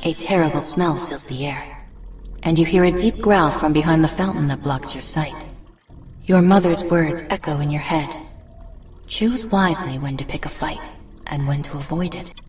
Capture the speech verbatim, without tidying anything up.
A terrible smell fills the air, and you hear a deep growl from behind the fountain that blocks your sight. Your mother's words echo in your head. Choose wisely when to pick a fight, and when to avoid it.